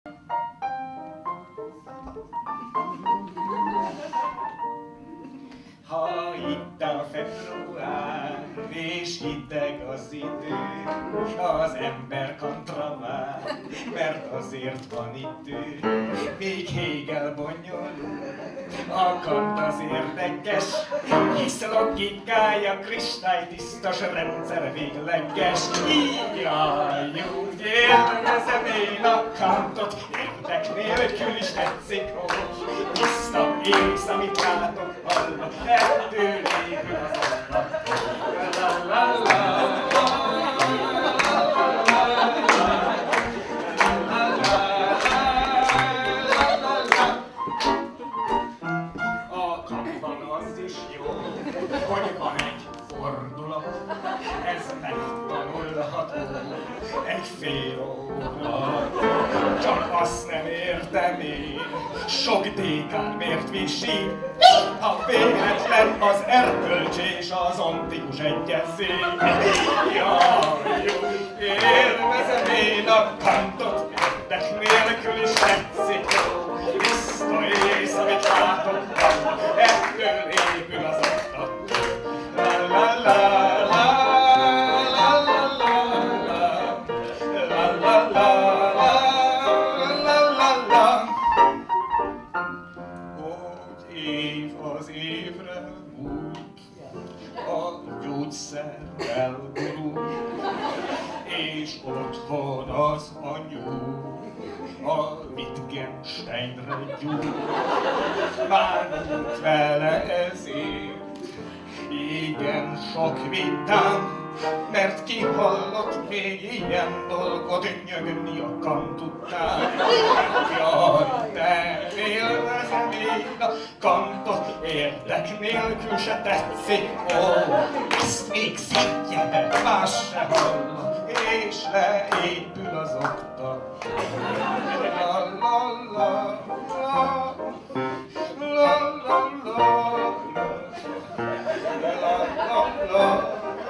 Ha itt a február, és hideg az idő, az ember kantra vár, mert azért van idő, még Hegel bonyolul, a Kant az érdekes, hisz logikája kristálytisztas, rendszer végleges. Jaj, úgy élvezem én a Kantot, érdek nélkül is tetszik, tiszta ész, amit látok, hallok, ettől épül az ablak. La la la. A Kantban az is jó, hogy van egy fordulat, ez megtanulható egy fél óra. Csak azt nem értem én, sok dékán miért visít, ha véletlen az erkölcs és az antikus egyezmény. Jaj, úgy élvezem én a Kantot, érdek nélkül is tetszik, tiszta ész, amit látok, ettől épül az ablak. La la la la. Elgurul, és ott van az anyu, a Wittgensteinre gyúl. Bánunk vele ezért, igen sok vitám, mert ki hallott még ilyen dolgot nyögni a Kant után. Jaj, de élvezem én a Kantot, érdek nélkül se tetszik, ó, ezt még szintje, más se hallok, és leépül az okta. La la la la, la la la, la la la.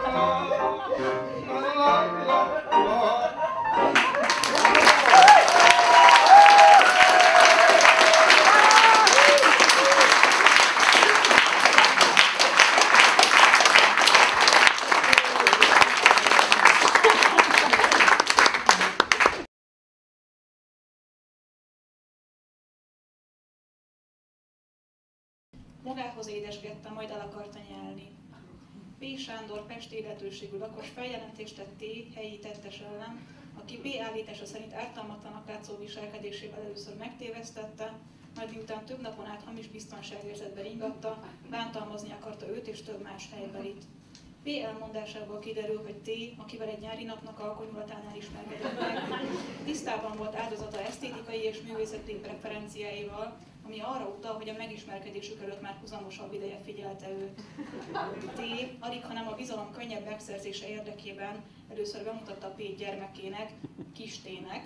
Magához édesgette, majd el akarta nyelni. P. Sándor pesti illetőségű lakos feljelentést tett T. helyi tettes ellen, aki B. állítása szerint ártalmatlanak látszó viselkedésével először megtévesztette, majd miután több napon át hamis biztonságérzetbe ringatta, bántalmazni akarta őt és több más helybelit. P. elmondásából kiderül, hogy T., akivel egy nyári napnak alkonyulatánál ismerkedett meg, tisztában volt áldozata esztétikai és művészeti preferenciáival, ami arra utal, hogy a megismerkedésük előtt már huzamosabb ideje figyelte őt. T. alig, hanem a bizalom könnyebb megszerzése érdekében először bemutatta P. gyermekének, kis T-nek,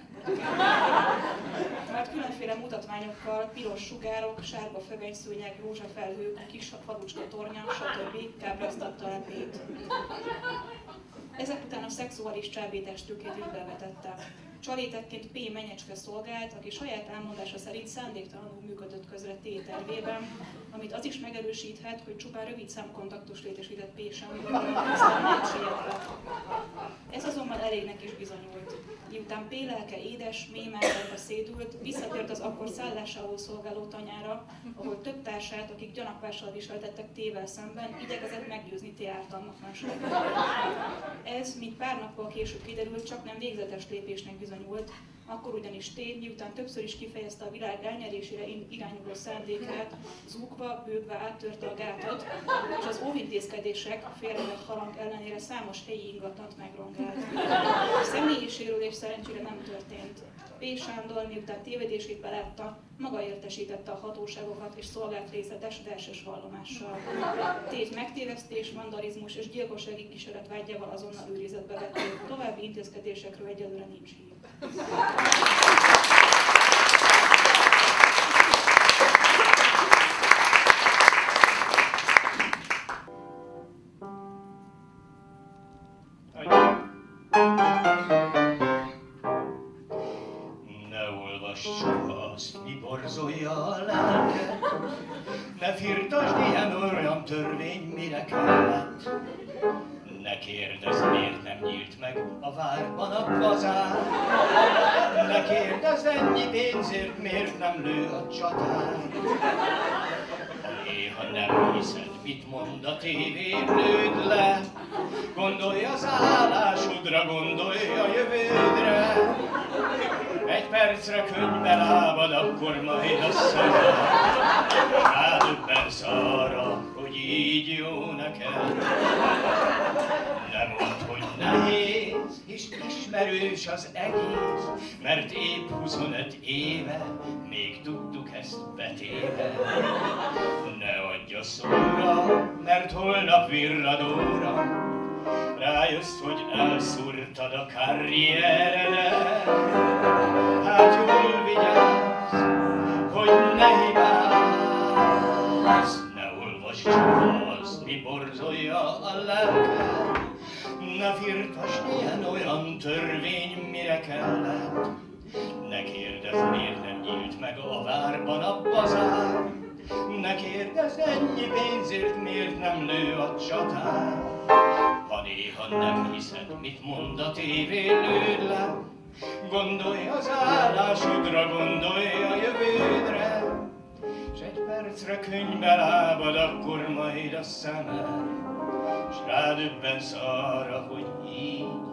mert különféle mutatványokkal, piros sugárok, sárga fövenyszőnyeg, rózsafelhők, kis falucska tornya, stb. Kábráztatta el P-t. Ezek után a szexuális csábítás tőkét ügybevetette. Csalétekként P. menyecske szolgált, aki saját elmondása szerint szándéktalanul működött közre T. tervében, amit az is megerősíthet, hogy csupán rövid számkontaktus létesített P. Sándorral, aztán nem sietve. Ez azonban elégnek is bizonyult. Miután P. lelke édes, mély mágálba szédült, visszatért az akkor szállásául szolgáló tanyára, ahol több társát, akik gyanakvással viseltettek T-vel szemben, igyekezett meggyőzni T. ártalmatlanságáról. Ez, mint pár nappal később kiderült, csak nem végzetes lépésnek bizonyult, akkor ugyanis T. miután többször is kifejezte a világ elnyerésére irányuló szándékát, zúgva, bőgve áttörte a gátat, és az óvintézkedések félrevett harang ellenére számos helyi ingatlant megrongált. A személyi sérülés szerencsére nem történt. P. Sándor, miután tévedését belátta, maga értesítette a hatóságokat és szolgált részletes verses vallomással. T. megtévesztés, vandalizmus és gyilkossági kísérlet vágyával azonnal őrizetbe vették. További intézkedésekről egyelőre nincs hír. borzolja a lelket. Ne firtasd, ilyen-olyan törvény mire kellett. Ne kérdezz, miért nem nyílt meg a várban a pazár. Ne kérdezz, ennyi pénzért miért nem lő a csatár. Ha néha nem hiszed, mit mond a tévén, lőd le. Gondolj az állásodra, gondolj a jövődre. Egy percre könnybe lábad, akkor majd a szemed. Rádöbbensz arra, hogy így jó neked. Ne mondd, hogy nehéz, és ismerős az egész, mert épp 25 éve még tudtuk ezt betéve. Ne adj a szóra, mert holnap virradóra rájössz, hogy elszúrtad a karrieredet. Hát jól vigyázz, hogy ne hibázz, ne olvasd csak azt, mi borzolja a lelket. Ne firtasd, ilyen-olyan törvény mire kellett. Ne kérdezz, miért nem nyílt meg a várban a bazár. Ne kérdezz, ennyi pénzért miért nem lő a csatár. Ha néha nem hiszed, mit mond a tévén, lőd le. Gondolj az állásodra, gondolj a jövődre. S egy percre könnybe lábad, akkor majd a szemed, s rádöbbensz arra, hogy így